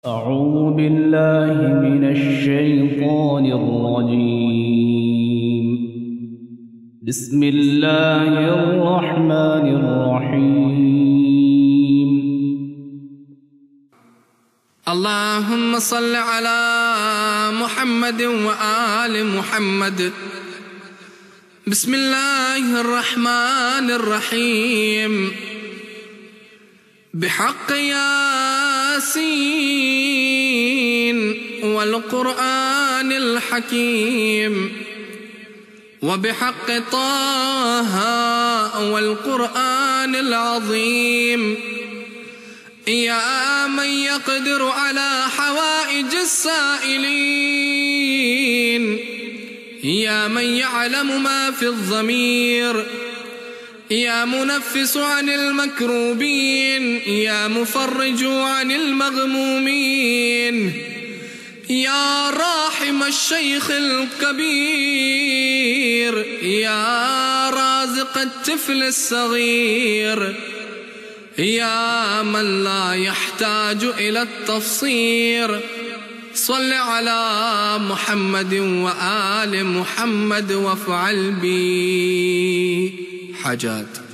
أعوذ بالله من الشيطان الرجيم. بسم الله الرحمن الرحيم. اللهم صل على محمد وآل محمد. بسم الله الرحمن الرحيم. بحق ياسين والقرآن الحكيم، وبحق طه والقرآن العظيم، يا من يقدر على حوائج السائلين، يا من يعلم ما في الضمير، يا منفس عن المكروبين، يا مفرج عن المغمومين، يا راحم الشيخ الكبير، يا رازق الطفل الصغير، يا من لا يحتاج إلى التفسير، صل على محمد وآل محمد وافعل بي حاجات.